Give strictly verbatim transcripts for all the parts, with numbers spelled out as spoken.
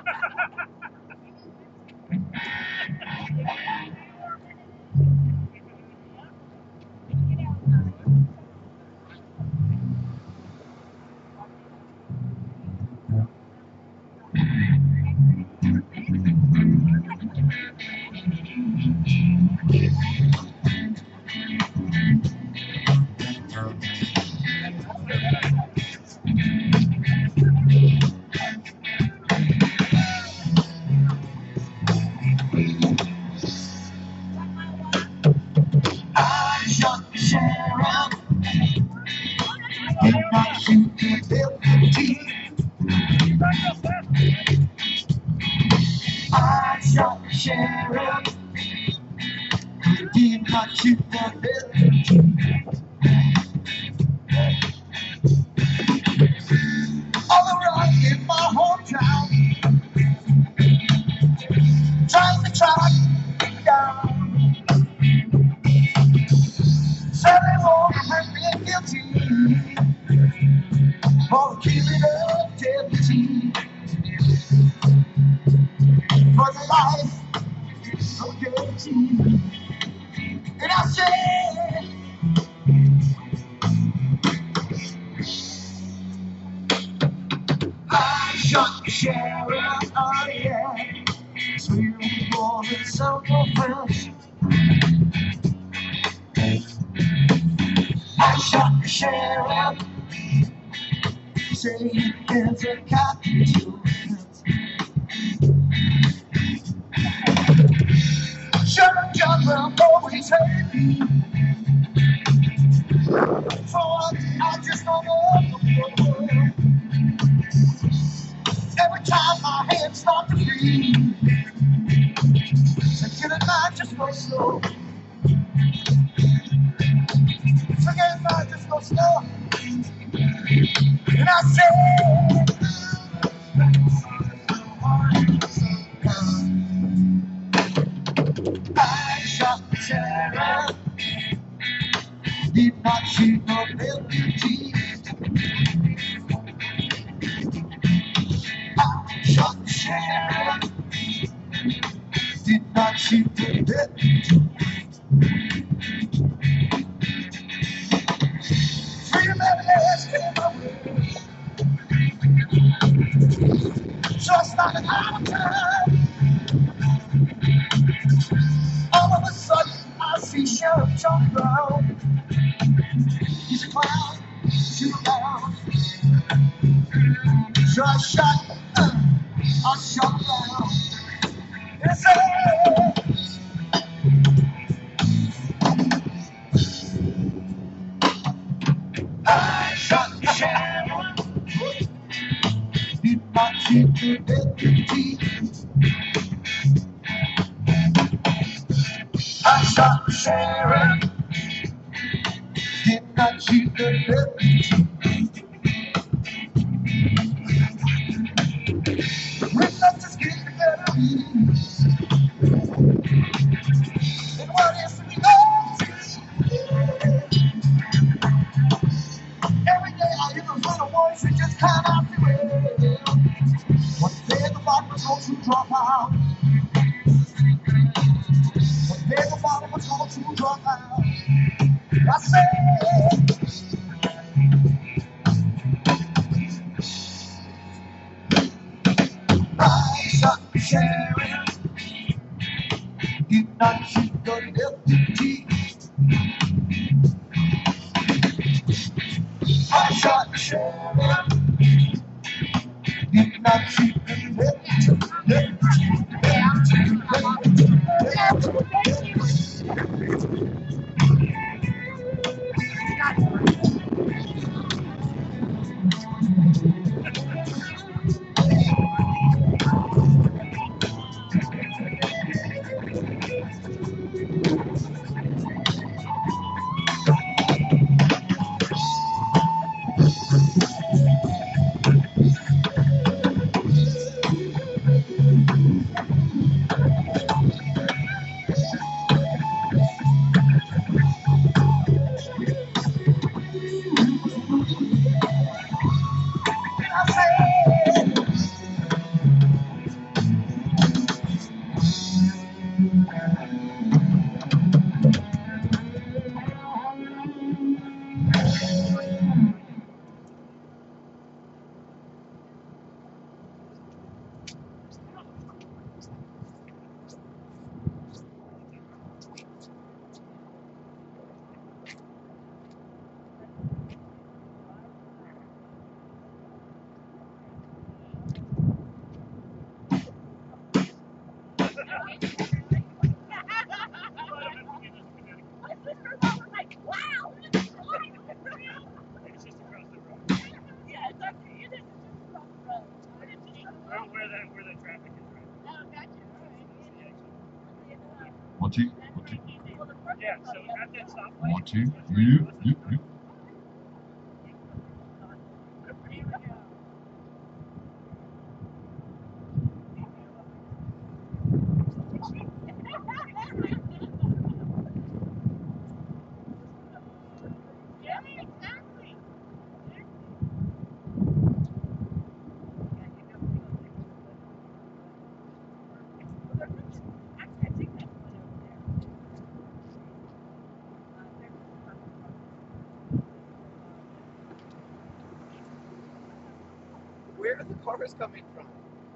I shot the sheriff, did not shoot the deputy. I shot the sheriff, did not shoot the deputy. All around in my hometown, trying to track me down. Said they won't have been guilty for killing a deputy. For the life of a deputy. And I said, I shot the sheriff, oh yeah. So you more than some offense. I shot the sheriff, say there's a cop to shut up, John Brown, always hate me. For what I just don't know. Every time my hands start to bleed, so killing mine just go slow. So killing mine just go slow. And I said, I shot the sheriff, did not shoot no deputy. I shot the sheriff, did not shoot the deputy. Freedom at last came my way, so I started out of time. All of a sudden, I see Sheriff John Brown. He's a clown, shoot him down. So I shot, uh, I shot down. And I said, I shot the sheriff, did not shoot the deputy. I shot the sheriff, did not shoot the deputy. We're not just getting together. And what else do we know? Every day I hear those little voices that just come out the way. One day the bottom was going to drop out. One day the bottom was going to drop out. I said, I shot the sheriff, did not shoot the deputy. I shot the sheriff, did not shoot the deputy. Deputy, deputy, deputy. One, two, one, two. One, two, you, you, you. Where are the cars coming from?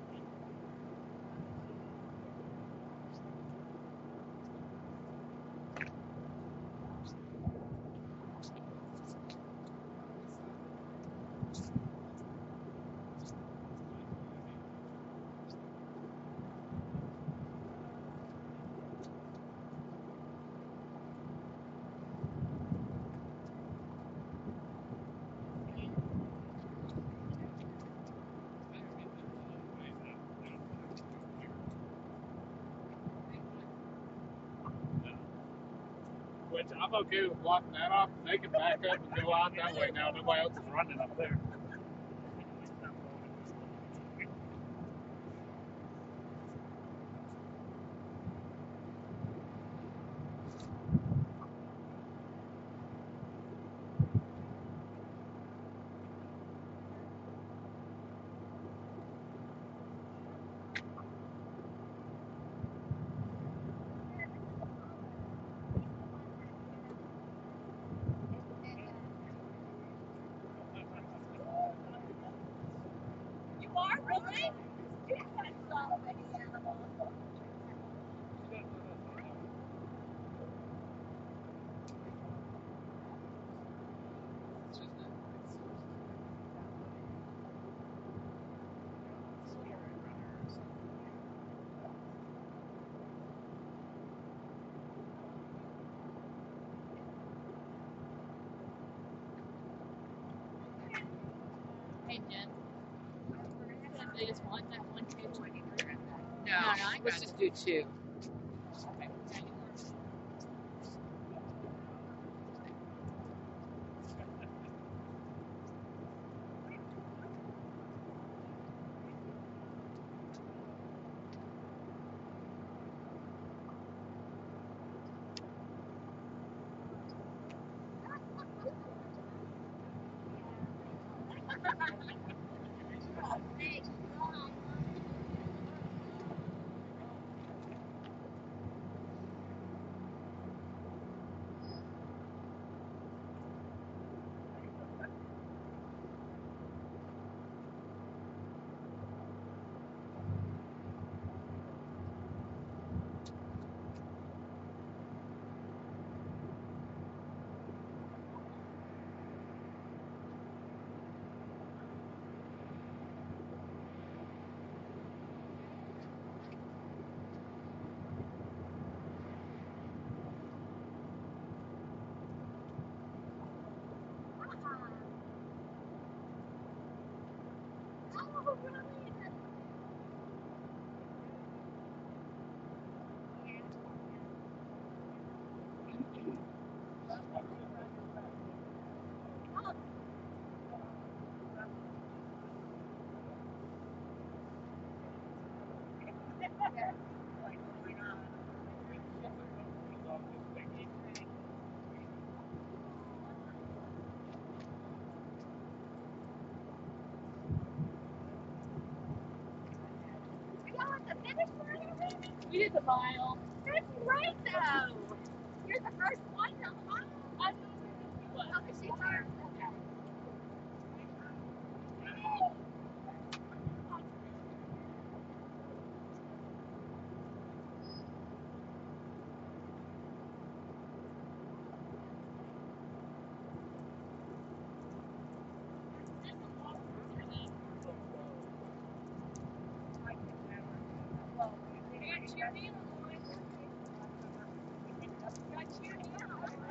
Which I'm okay with blocking that off. They can back up and go out that way now. Nobody else is running up there. You are really? You guys saw many animals. Hey, Jen. They just want that one, two, twenty-three. No, No, no, I let's got just do two. We did the mile. That's great, though. You're the first one on the mile. I know who was. How is she there?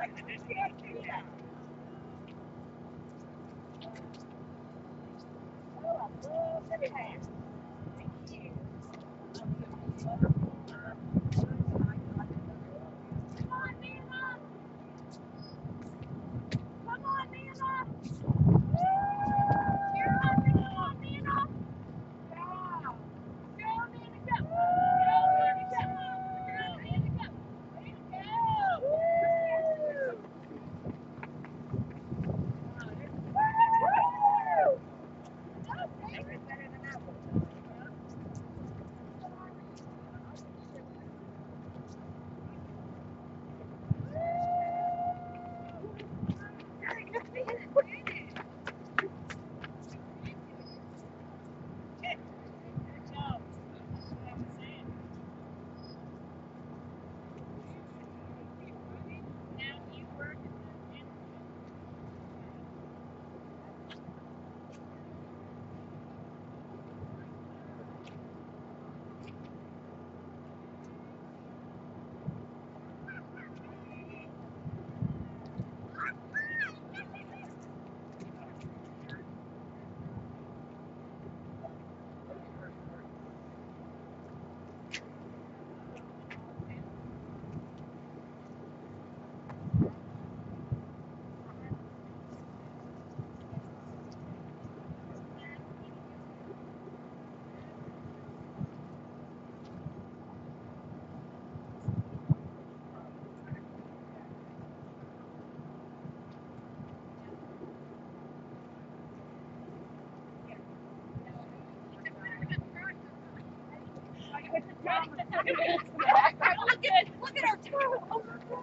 Look at look at our toe.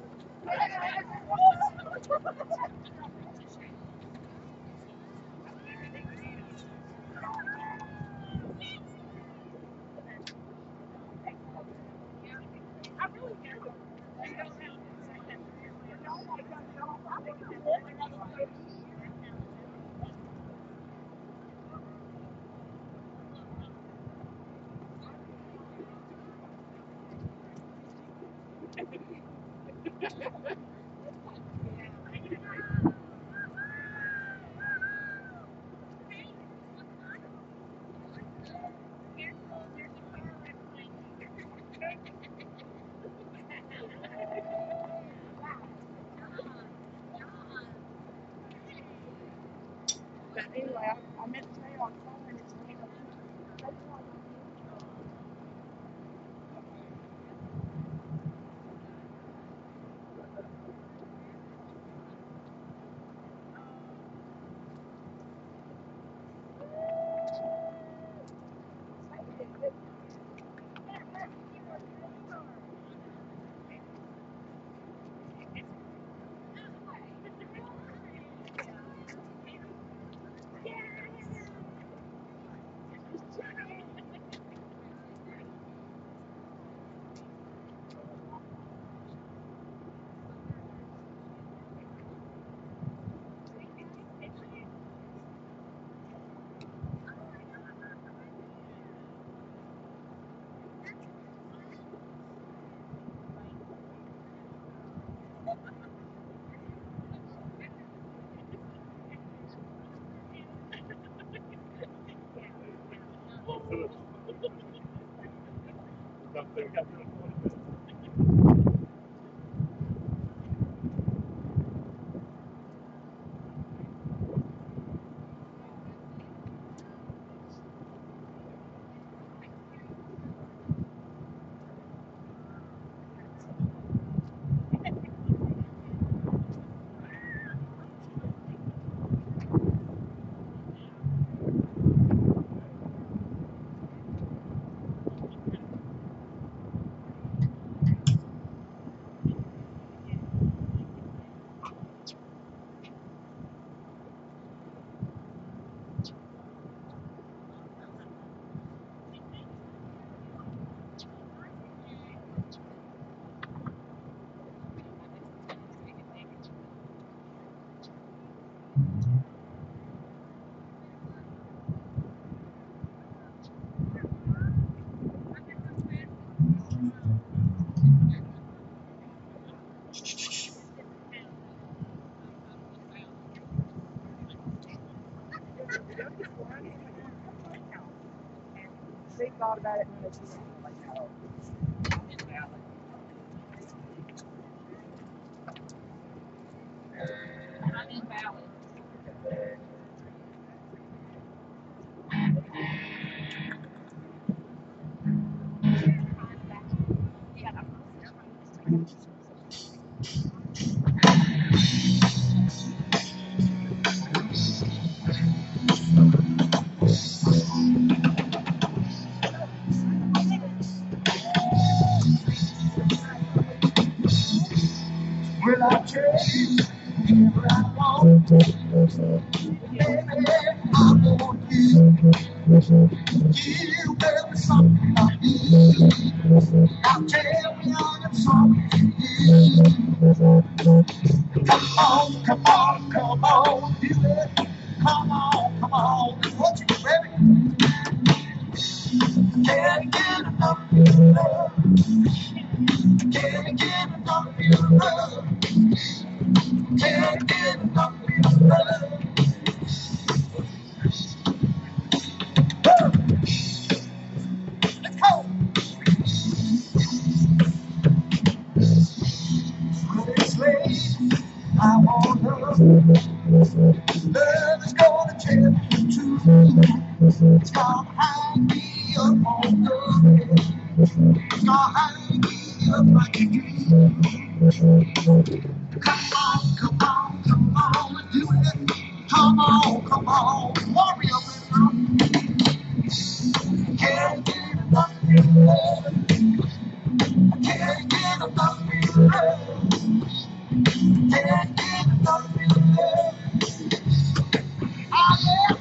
I really do. But anyway, I, I meant to tell you on the phone, it's me. They thought about it and they just like, oh, I'm invalid. will I change whenever I want? Baby, I want you. You will something I need. Now tell me all the something you need. Come on, come on, come on, do it. Come on, come on, what you ready? Can't get enough of your love. Can't get enough of your love. Can't get enough of your love. Let's go. When it's late, I want love. Love is gonna tell you the truth. It's gonna hang me up on the bed. It's gonna hang me up like a dream. Come on, come on, come on, do it. Come on, come on, warrior. Can't get enough of your love. Can't get enough of your love. Can't get enough of your love. I am.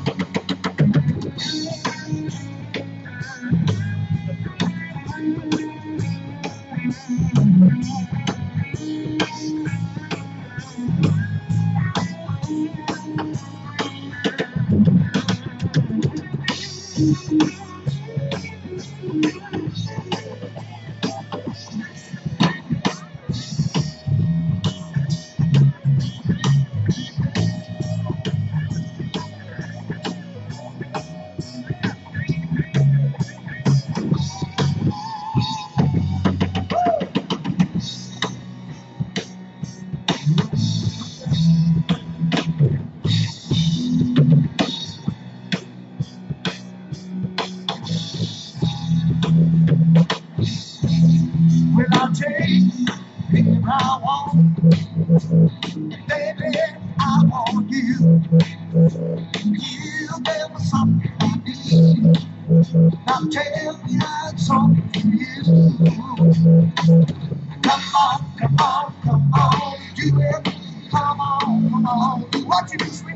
Will I take if I want? Baby, I want you. You gave me something I need. Now tell me that's something for you. Come on, come on, come on, do it. Come on, come on, what you do, sweet?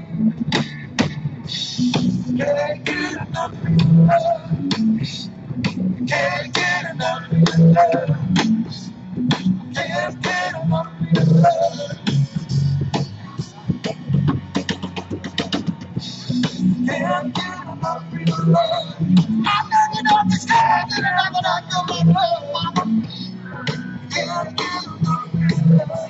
Can't get enough of your love. Can't get enough of your love. Can't get enough of your love. Can't get enough of your love. I know you don't understand it, and I'm gonna do my love, mama. Can't get enough of your love.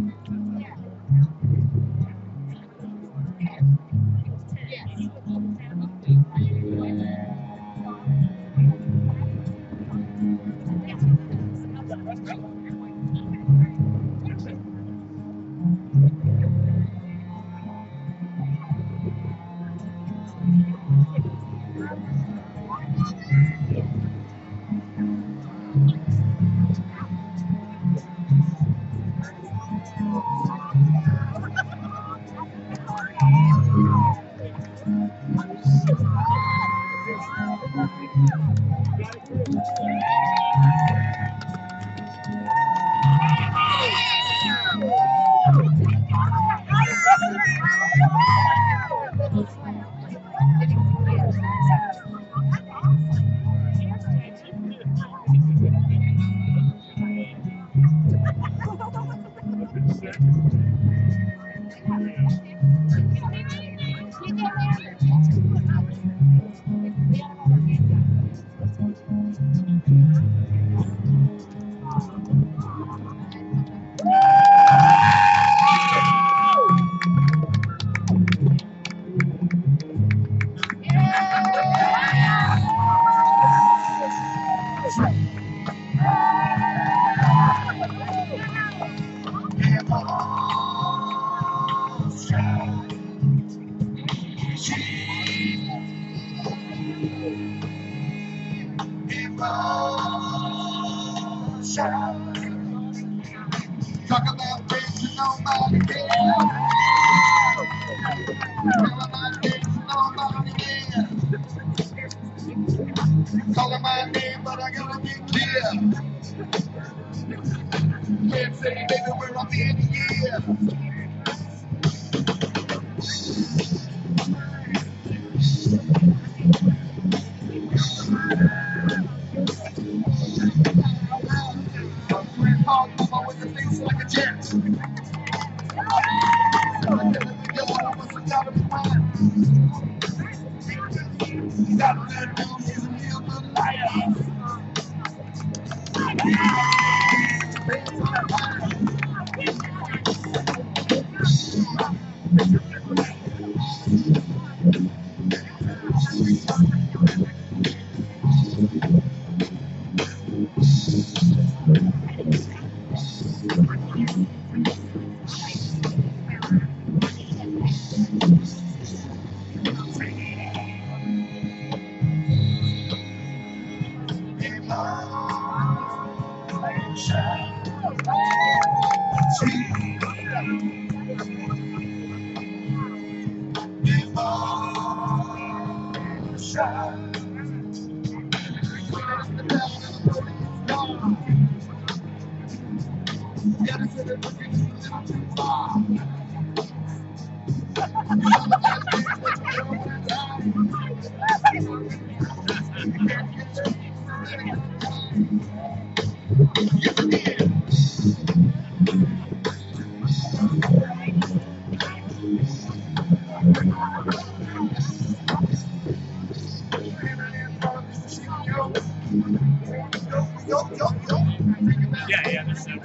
Talk about things that nobody cares. Talk about things that nobody cares. Calling my name, but I gotta be clear. Can't say, baby, where I've been years. Like a jet. That little dude is a real good liar. Yeah, yeah, that's it.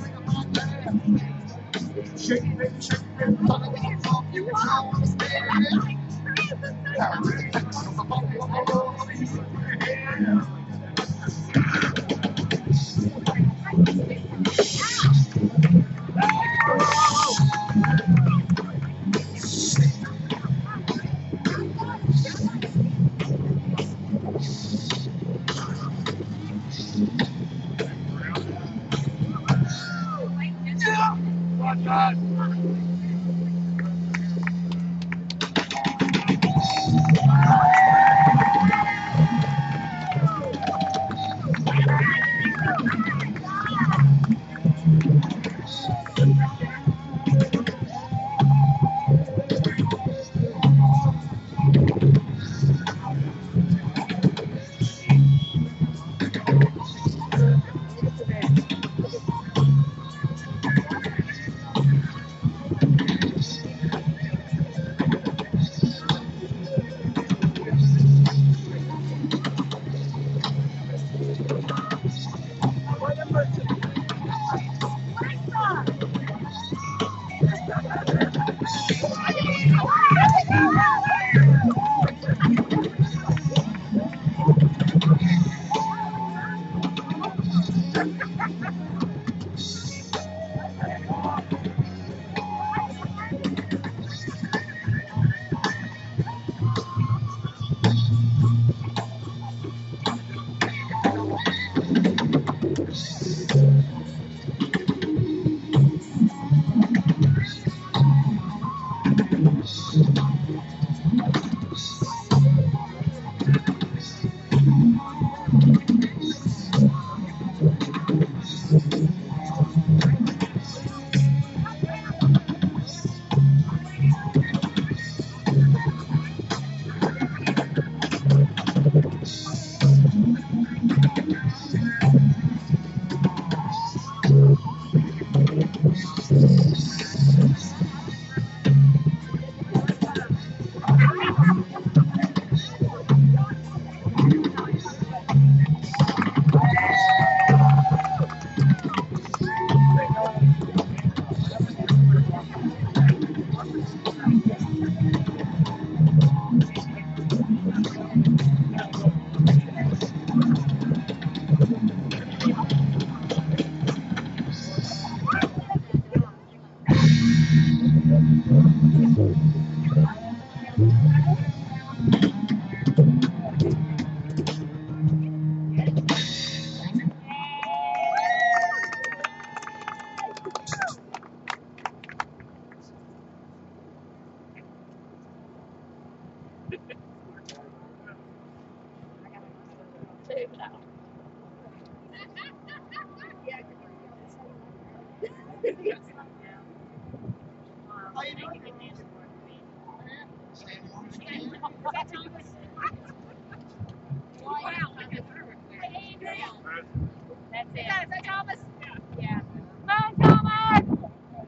That's it. Is that Thomas? Yeah. Come on, Thomas!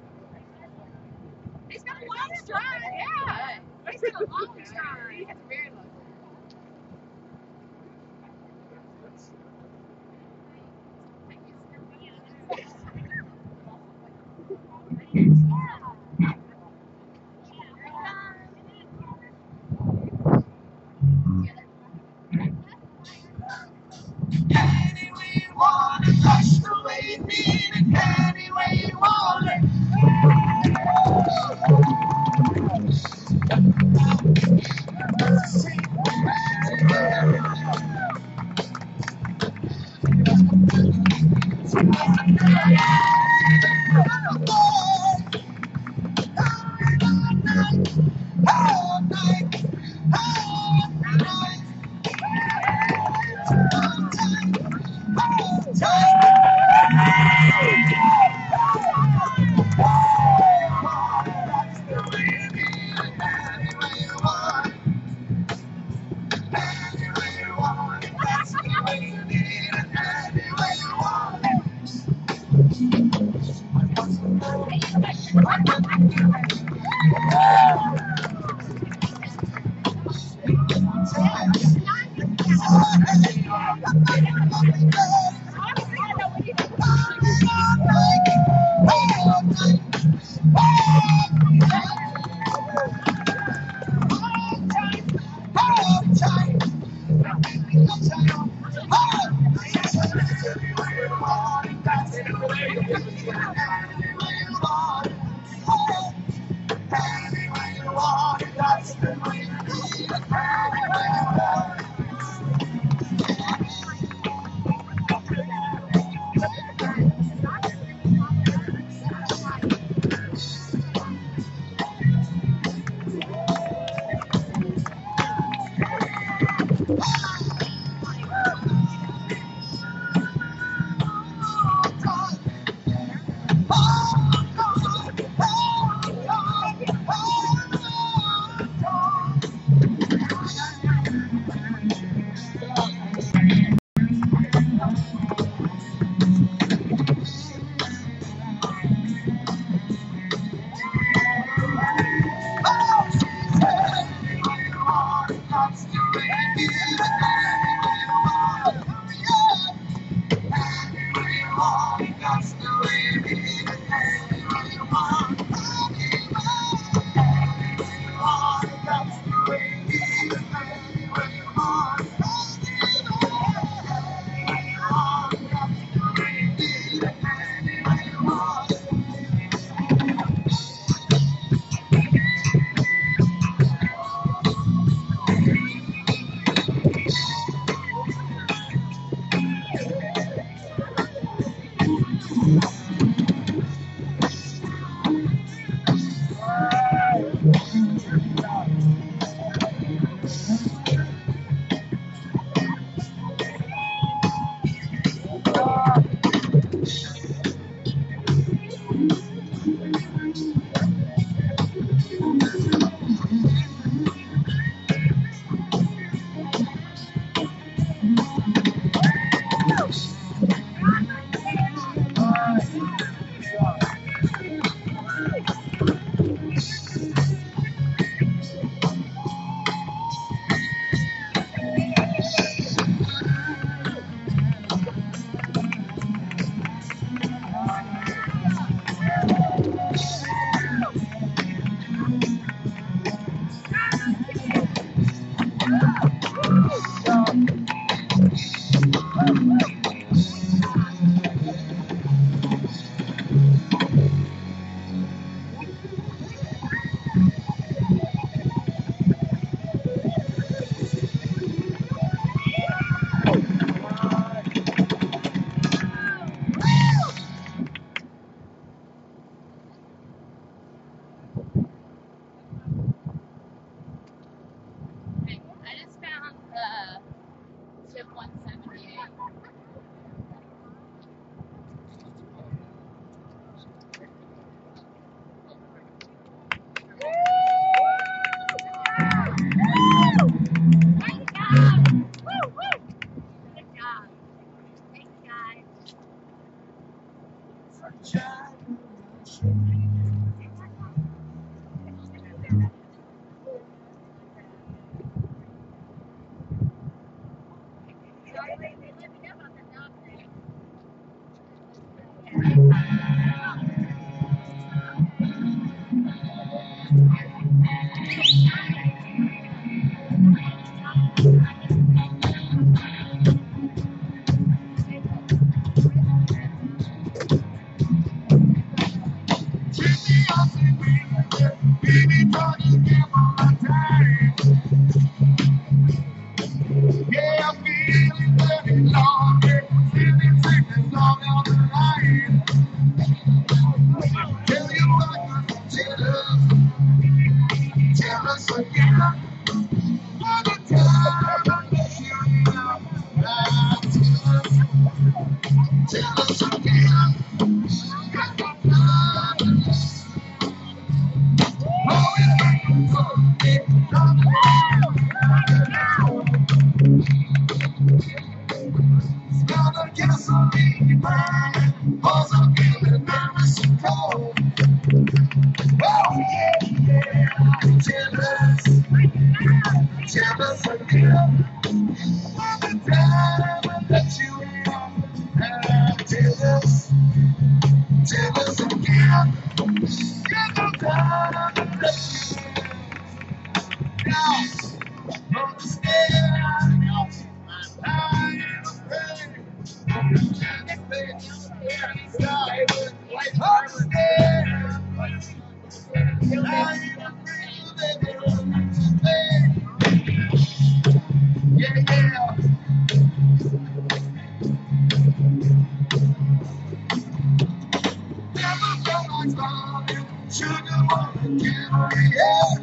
He's got a long stride. Yeah. He's got a long stride. He has a very long Any way you want it, that's the way you need it. Any way you want it. All night, all night, all time. That's the way you need it. Any way you want it. Any way you want it. That's the way you need it. Any way you want it. Baby, don't you give all my time. Yeah, I'm feeling very long. Feeling sick and long on the line. Tell you what, I'm jealous. Jealous again. All the time I miss you. I'm jealous. Jealous again. Got the blood. Oh, it's gonna get us on me, man. Also feeling nervous and cold. Oh, yeah, yeah. Jealous. Jealous again. All the time I let you in. I'm jealous. Jealous again. Got the time I let you in. Now, don't you stay out. I ain't afraid. Yeah, yeah. Never felt like falling. Sugar wanna give me air.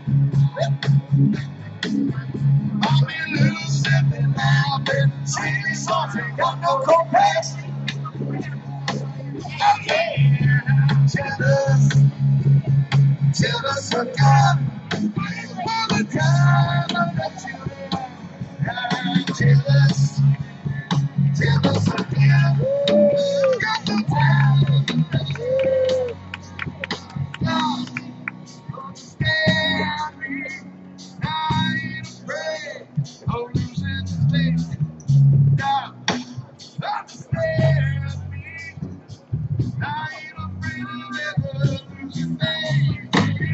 I'll be loose and laughing. Sweet salty, got no compassion. Oh yeah, jealous, jealous again. All the time I let you in. I'm jealous, jealous again. Got the time to let you in. Now, don't stay at me. I ain't afraid of losing faith. Now, don't stay at me. I ain't afraid of ever losing faith.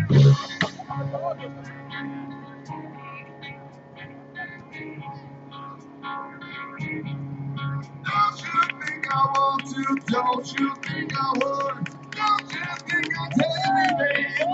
Don't you think I want to? Don't you think I would? Don't you think I tell me, baby?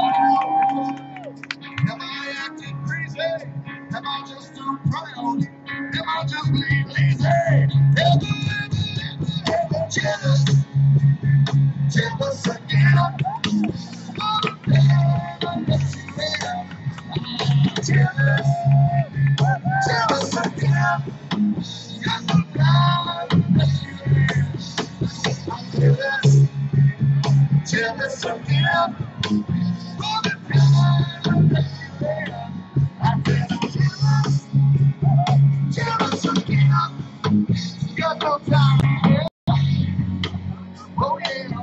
Am I acting crazy? Am I just too proud? Am I just being lazy? Ever, ever, ever, ever jealous? Jealous again? All the time I let you in. Jealous, jealous again? Got the time to let you in. I'm jealous, jealous again? All the time I let you in. I feel jealous, jealous again? Got no time. Oh yeah.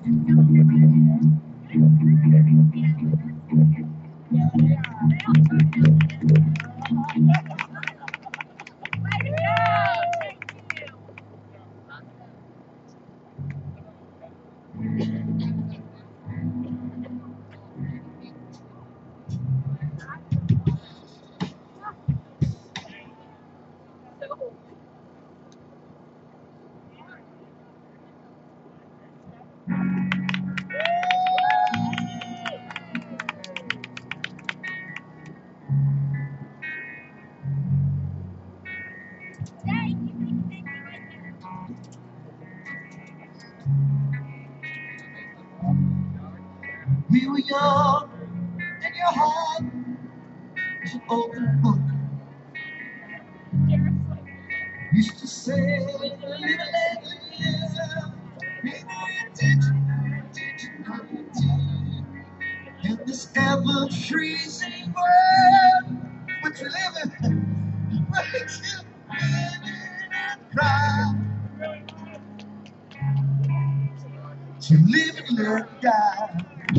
We were young, and your heart was an open book. Used to say, live and let live. Pay no attention, attention, no attention. In this ever-freezing world, which we live in, makes you live and cry. To live and let die.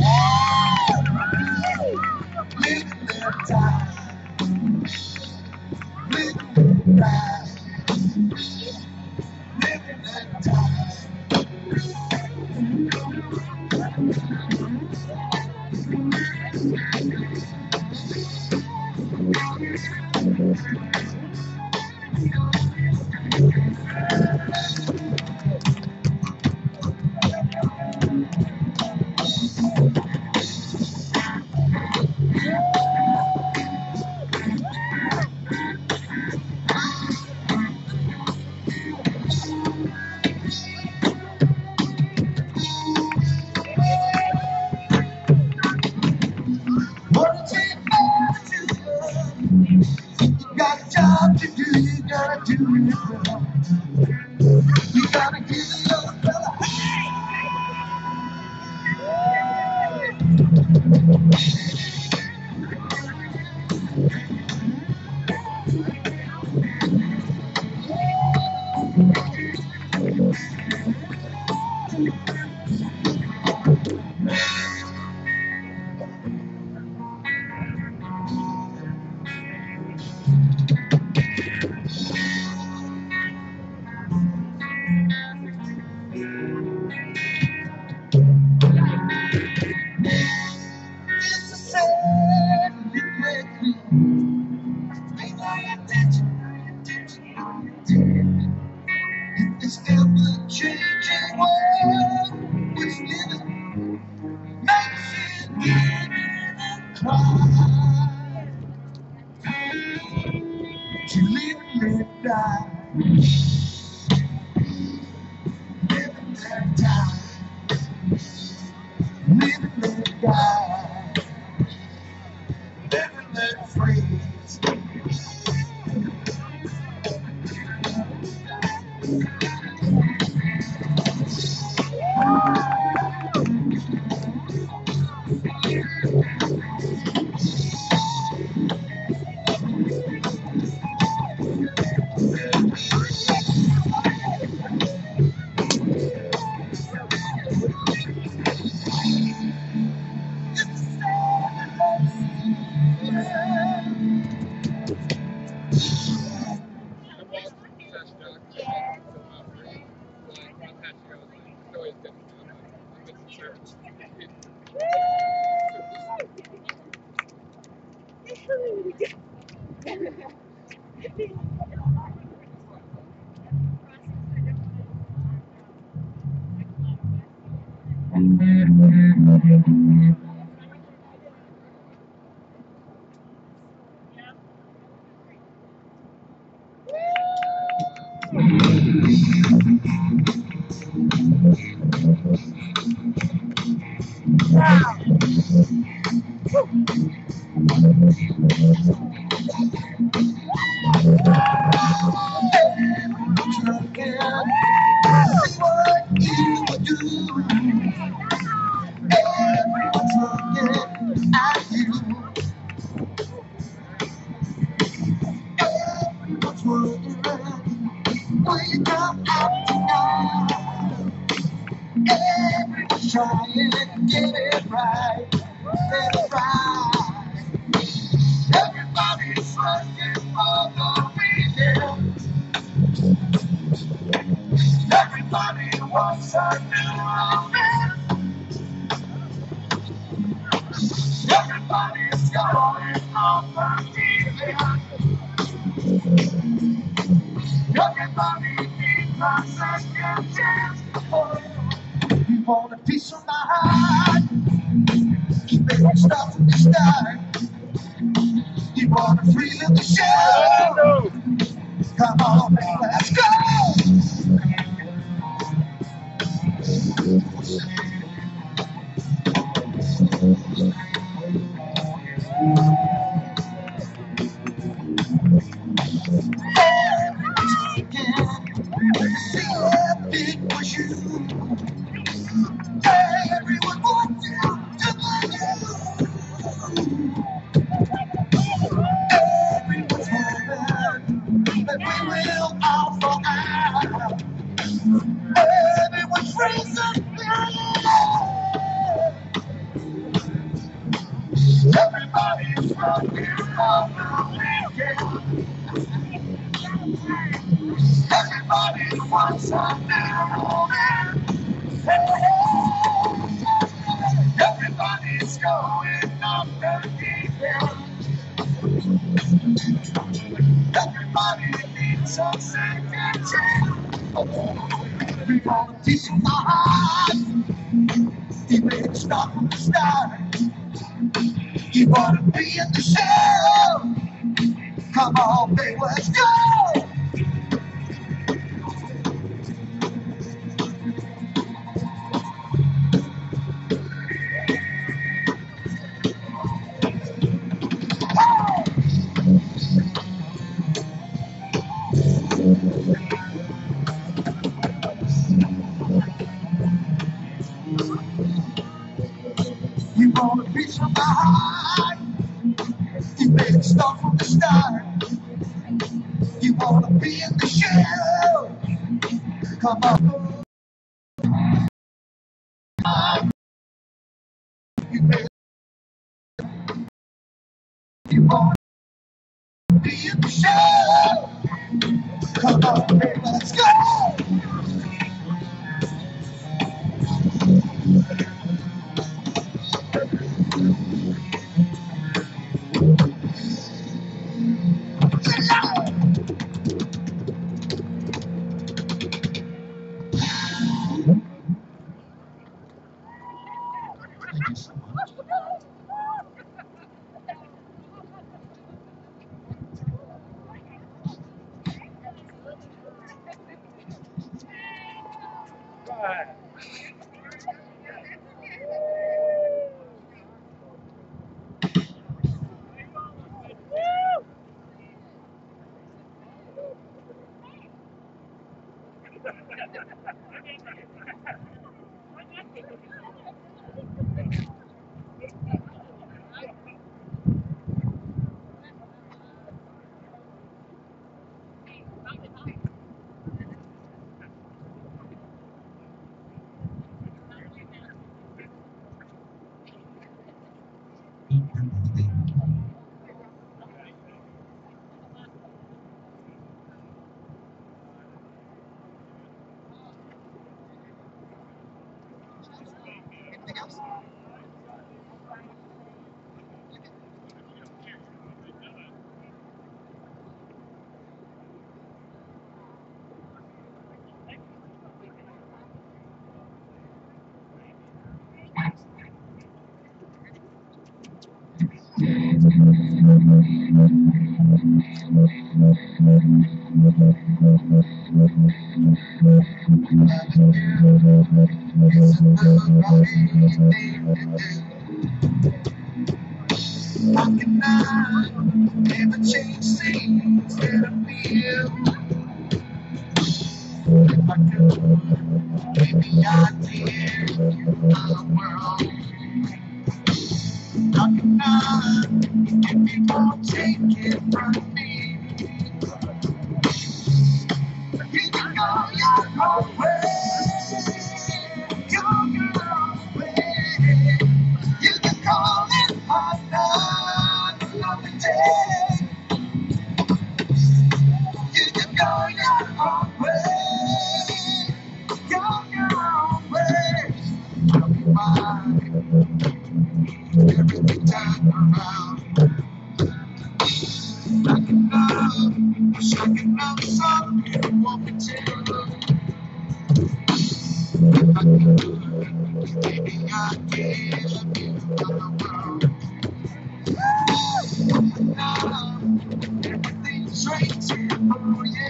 Live and let die. Live and let die. Live and let die. What you got to do? You got a job to do, you gotta do it well. You gotta give it up, brother. It's a sad regret. Pay no attention, attention, attention. In this ever-changing world, which living makes you give and cry. To live and let die. Live and let die. Live and let die. Live and let freeze. trying to get it right, get it right. Everybody's looking for the weekend. Everybody wants a new romance. Everybody's going on the dealing. Everybody needs a second chance. You want a piece of my heart? Keep it start from the start. You want a thrill of the show? Come on, let's go. It was you. Everyone wants you to believe. Everyone's hoping that we will all fall out. Everyone's raising. Everybody's looking for the weekend. Everybody wants a new romance. Everybody's going up the deep end. Everybody needs some second chance. We want a piece of my heart. You made it start from the start. You want to be in the show. Come on, baby, let's go. You want a piece of my heart. You made it start from the start. You want to be in the show. Come on. You made You want to be in the show. Come on, baby, let's go. Anything else? How can I ever change things that I feel? If I could, maybe I'd live the world. How can I, if you won't take it from me? You can go your own way, your girl. every time around. Like another, just like another song, you want me to. Like a good, baby, I give you the world. Now, everything's right for you.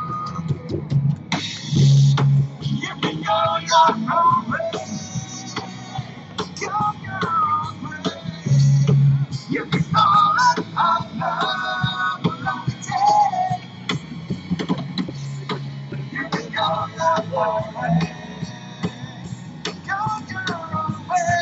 You can go your own way. Go your own way. You can call it a love, but only take. You can go your own way. Go your own way.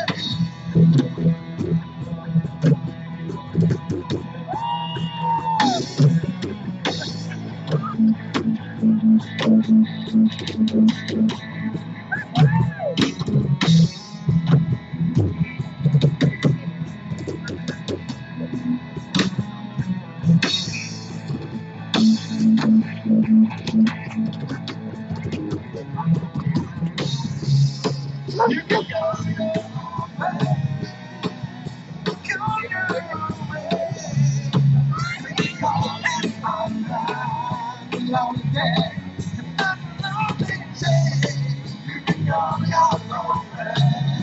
You can go your own way. Go your own way. You can call it a love, but only take. Nothing, nothing change. You can go your own way.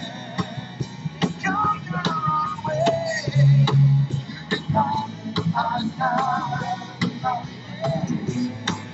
Go your own way. You can call it a love, but only take.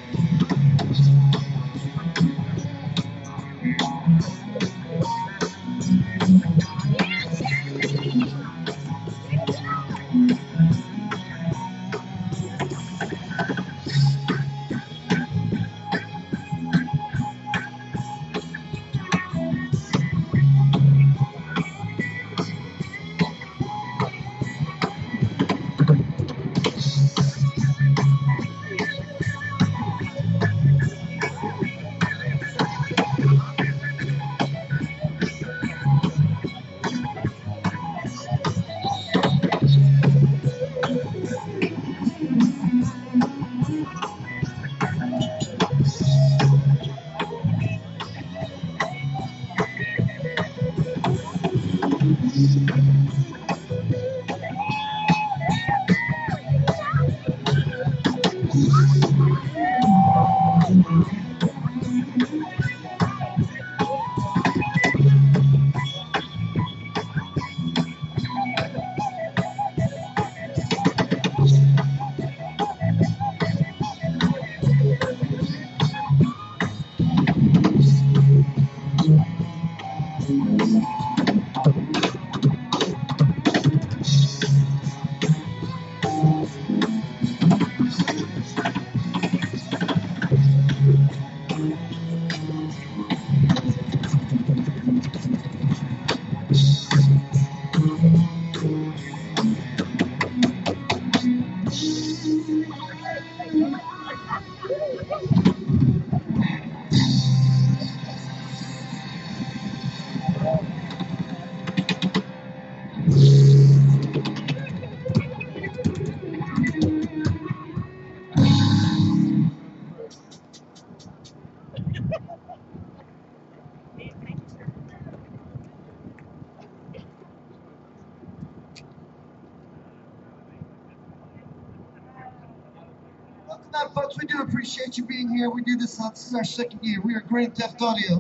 Welcome back, folks. We do appreciate you being here. We do this, uh, this is our second year. We are Grand Theft Audio.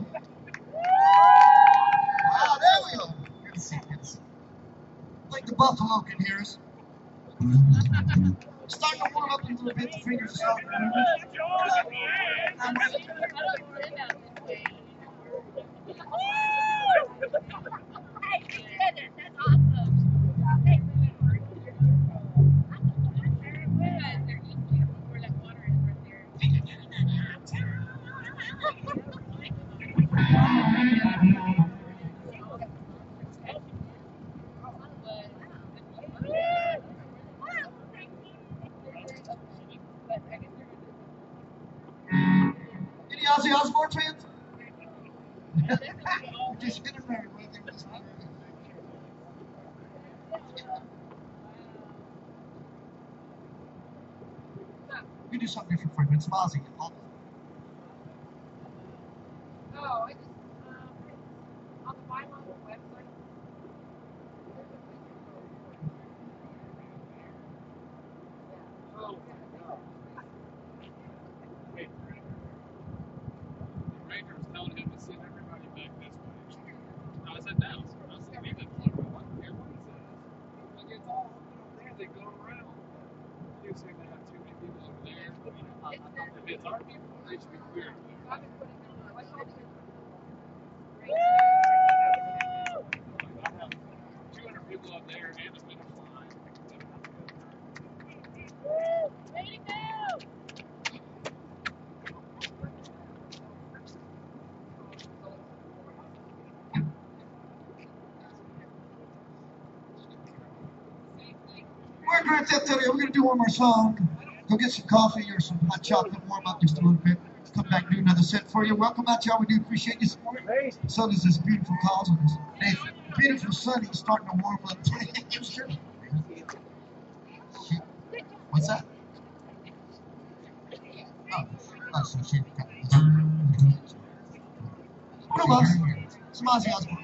Ah, there we go. Good to see you. Good to see you. Like the buffalo can hear us. Starting to warm up a little bit. The fingers are starting to move. Hey, goodness, that's awesome. Hey, Any Ozzy Osbourne fans? We're just getting married. We're just getting married. We do something different for you. It's Ozzy. Oh, I just, um, on the My Mama website, We're Grand Theft Auto. We're going to do one more song. Go get some coffee or some hot chocolate, warm up just a little bit. Come back and do another set for you. Welcome out, y'all. We do appreciate your support. So does this beautiful cause on this day. Beautiful sunny starting to warm up. What's that? Oh, oh so she. What else? Some Ozzy Osbourne.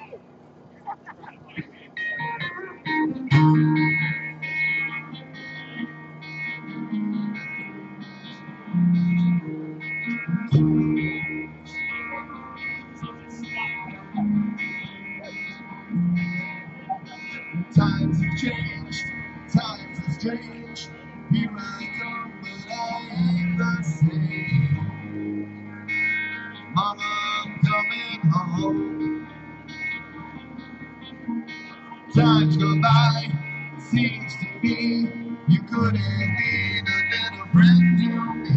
Times have changed, times have changed. Here I come, but I ain't the same. Mama, I'm coming home. Times go by, seems to me you couldn't need a better friend to me.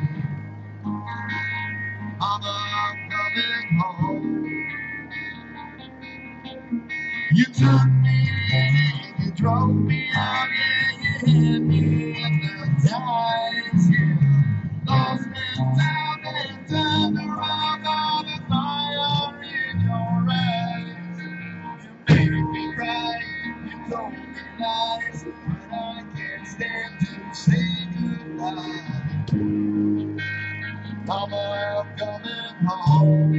Mama, I'm coming home. You took me, you drove me out, yeah, you hit me hypnotized, yeah. Lost and found and turned around all the fire in your eyes. You made me cry, you told me lies, but I can't stand to say goodbye. Mama, I'm coming home.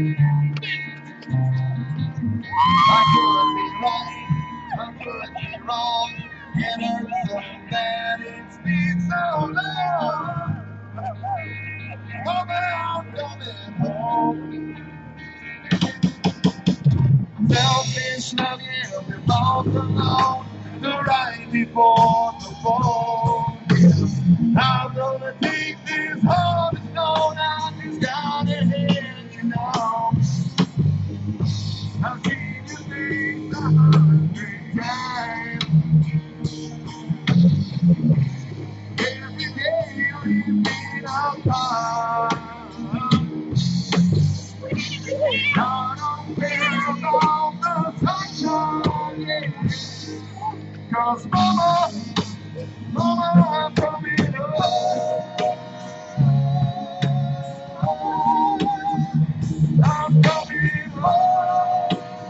I could be right, I could be wrong, and I'm so glad it's been so long. Mama, I'm coming home. Selfish loving, we both alone, the right before the fall. I'm gonna take this heart and know that it's got a hand, you know. I've seen you things a hundred times. Every day we've been apart. I don't care about the sunshine, yeah. 'Cause mama, mama, I'm coming home. I'm coming home.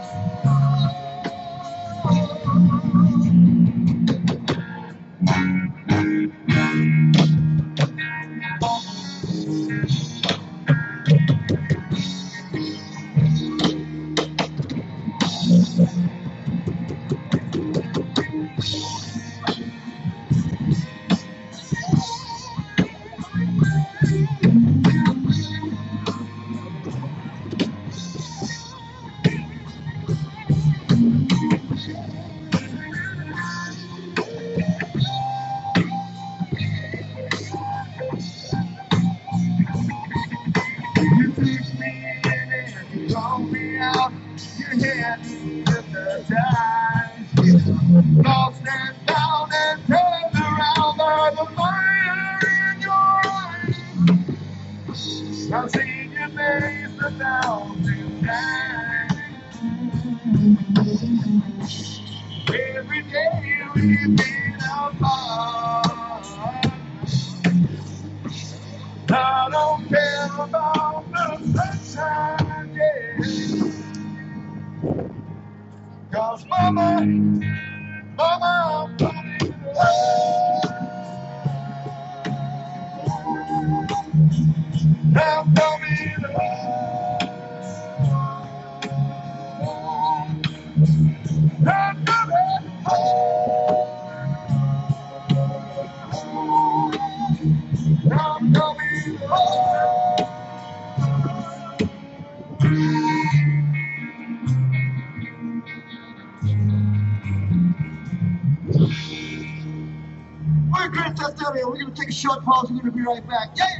You took me in and you drove me out. You had me hypnotized. Lost and found and turned around by the fire in your eyes. I've seen your face a thousand times. Every day we've been apart. I don't care about the sunshine, yeah. 'Cause mama, mama, I'm coming home. I'm coming home. I'm coming home. I'm coming home. We're Grand Theft Auto. We're going to take a short pause. We're going to be right back. Yeah.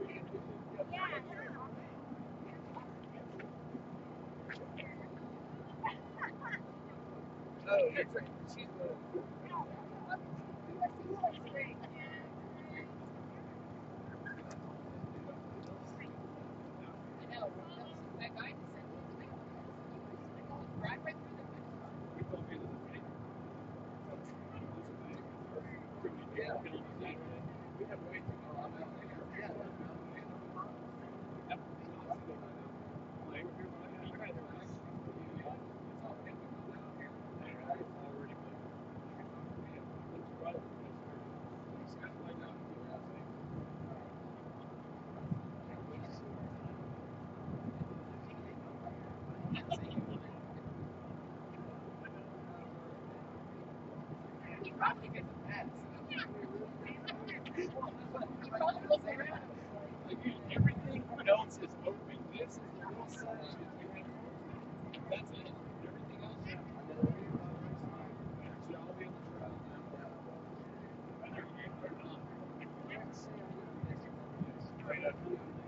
Oh, it's a, she's a, I know. That guy just said, right, right through the yeah. We have way too much. Yeah. He probably gets a pass. He probably goes around. Everything else is open. This is the little section. That's it. Everything else should all be on the trail. Whether you're in or not. Straight up.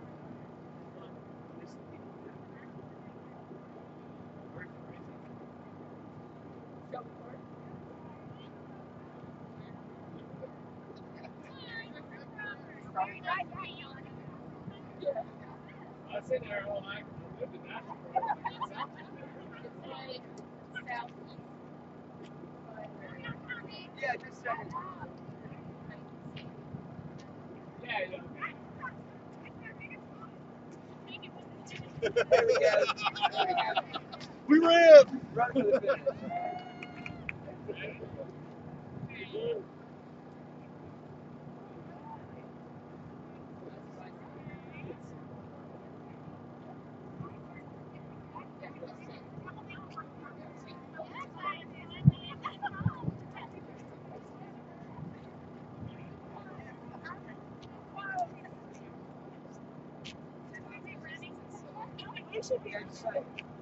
I sit there all night. I lived in Nashville. southeast. Yeah, just second. Yeah, yeah. There we go. There we go. We ran! Run for the finish. You should be Excited.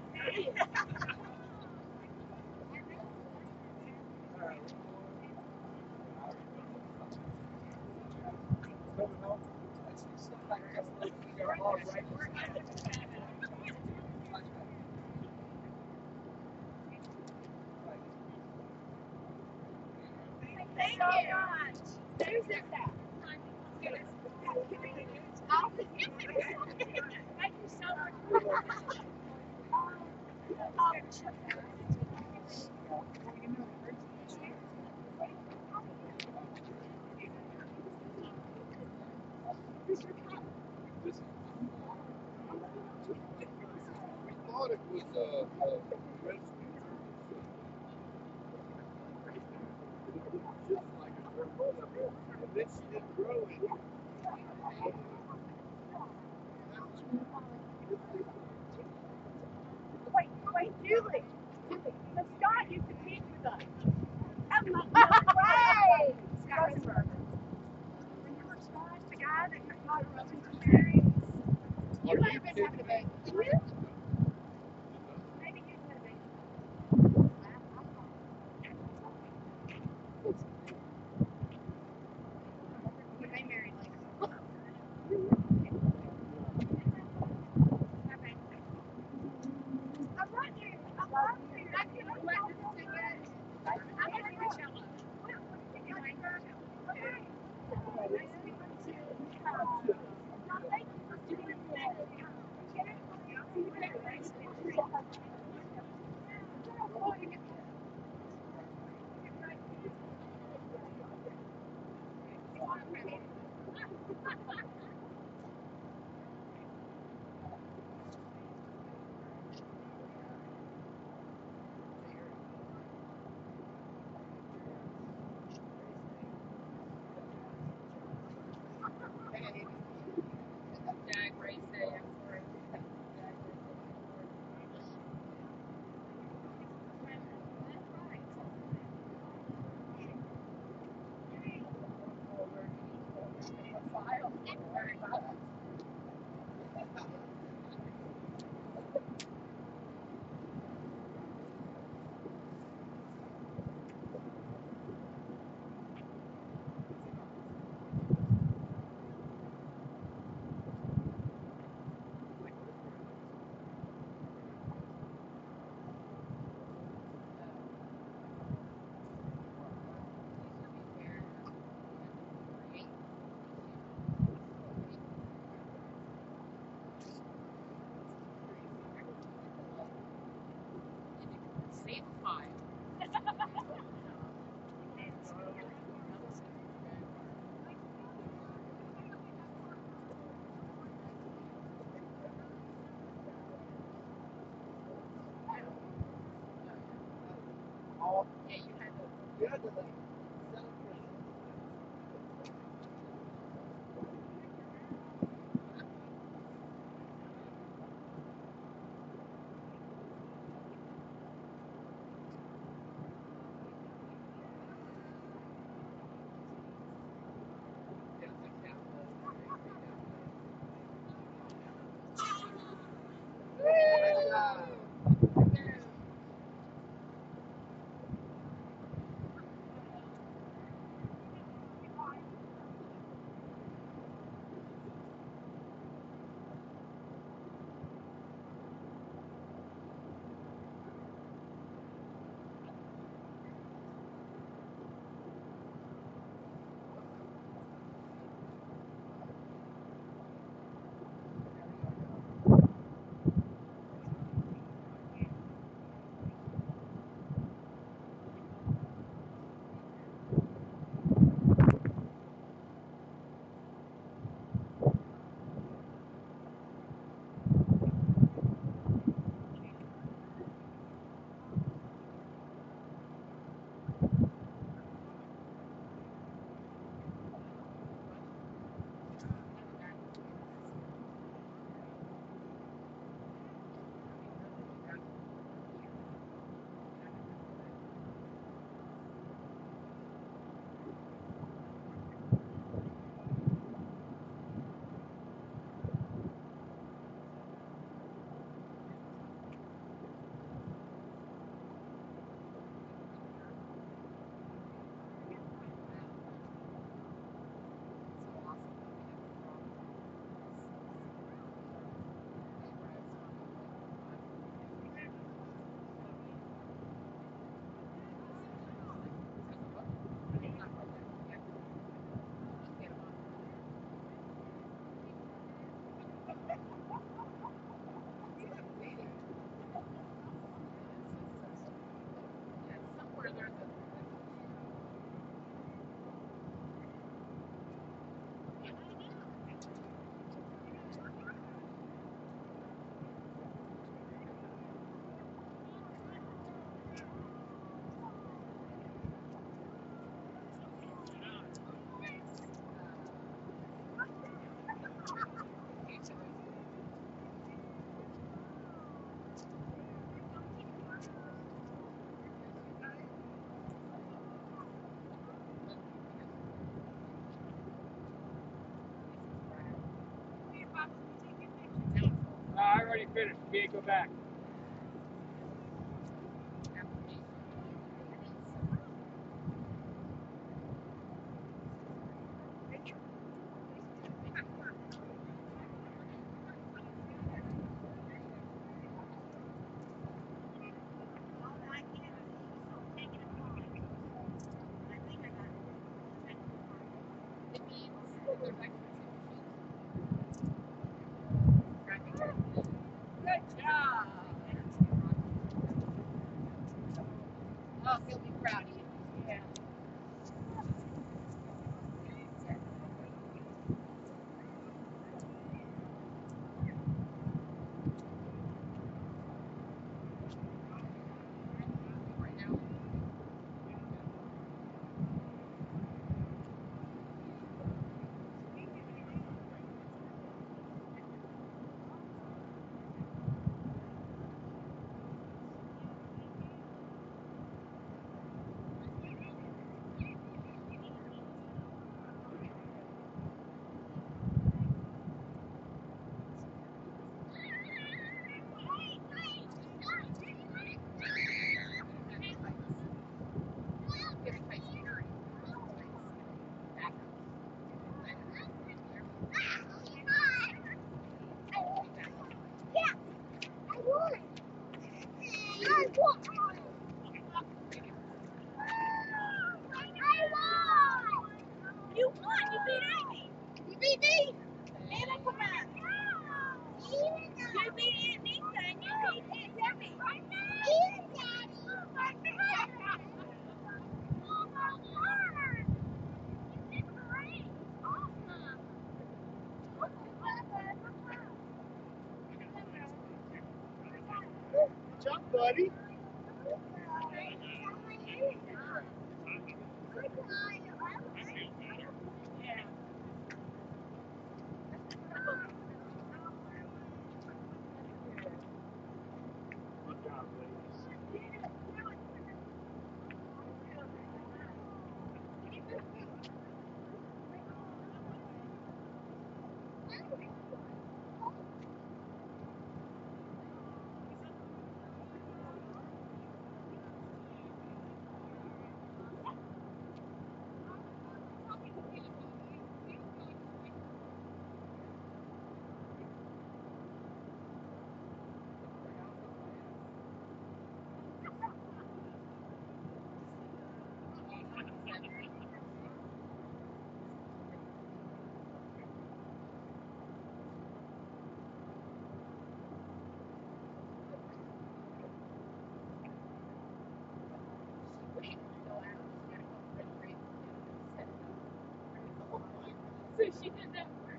Thank you. Who's this at? Thank you so much. We thought it was a uh, uh, rescue. Just like a turtle. And then she didn't grow it. Wait, wait, Julie. The Scott used to teach with us. Hey! Scott Rosenberger. Remember Scott, the guy that you're not married? You might have been having a baby. Maybe you had a baby. When they married later. Okay. I love you. I love you. I can let you sing it. I'm going to do a cello. You like her? Okay. Nice to meet you too. Now, thank you for doing that. I already finished. You can't go back. Good job. Oh, he'll be proud of you. Yeah. Right now. You won. You beat Amy. You beat me. Anna, come on. You beat Aunt Lisa and you beat Aunt Debbie. Good job, buddy. She did that work.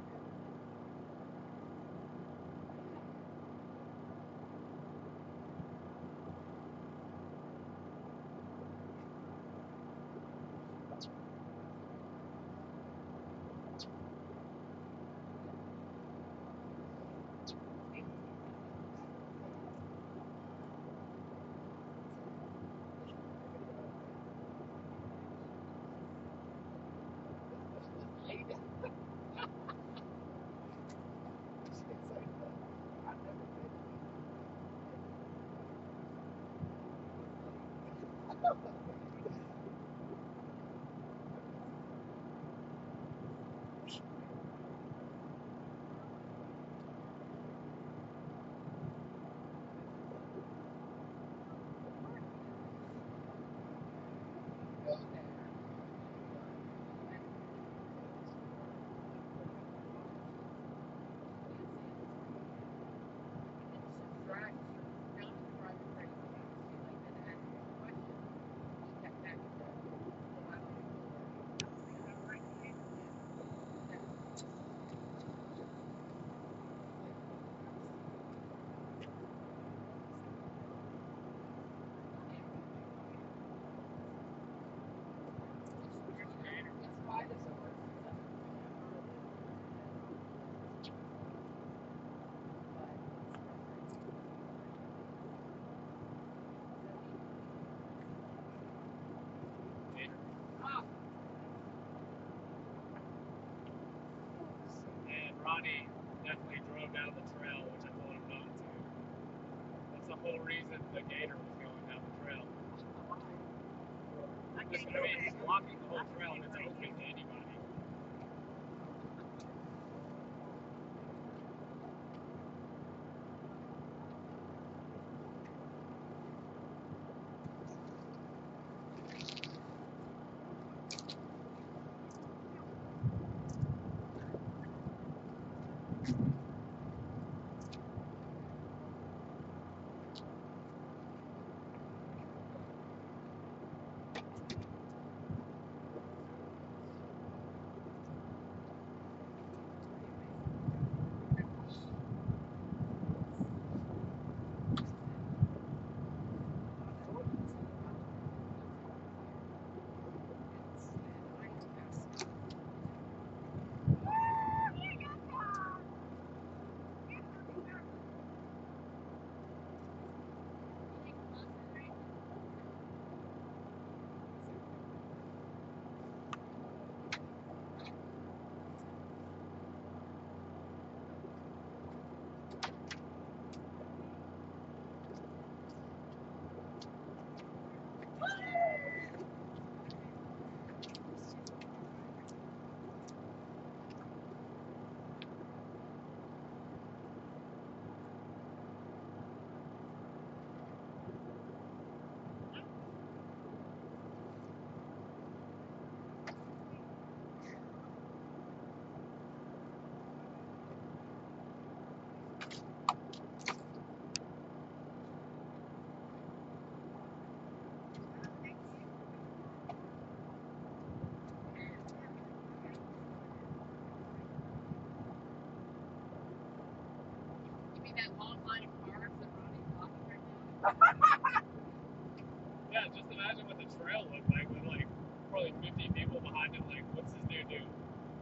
And Ronnie definitely drove down the trail, which I told him not to. That's the whole reason the gator was going down the trail. Just, I mean, he's blocking the whole trail and it's open to anybody. You mean that long line of cars that Ronnie's blocking right now? Yeah, just imagine what the trail looked like with like probably fifty people behind him. Like, what's this dude do?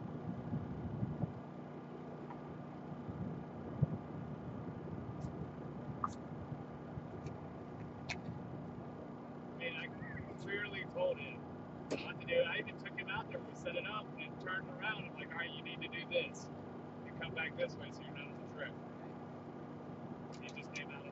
I mean, I clearly told him what to do. I even took him out there. We set it up and turned around. I'm like, all right, you need to do this. You come back this way so you're not on the trip. He just came out